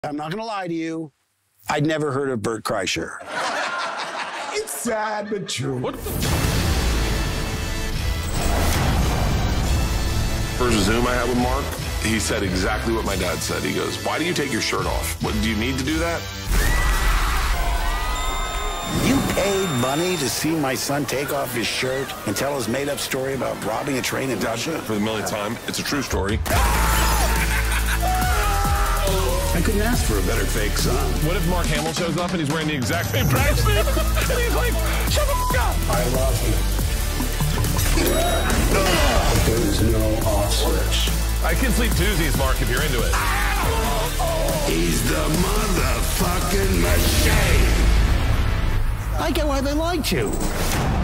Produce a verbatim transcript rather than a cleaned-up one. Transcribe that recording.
I'm not going to lie to you. I'd never heard of Bert Kreischer. It's sad but true. What the? First Zoom I had with Mark, he said exactly what my dad said. He goes, "Why do you take your shirt off? What, do you need to do that?" You paid money to see my son take off his shirt and tell his made-up story about robbing a train in Russia? For the millionth time, it's a true story. I couldn't ask for a better fake son. What if Mark Hamill shows up and he's wearing the exact same practice suit? And he's like, "Shut the f*** up!" I love you. There is no off switch. I can sleep twosies, Mark, if you're into it. He's the motherfucking machine. I get why they liked you.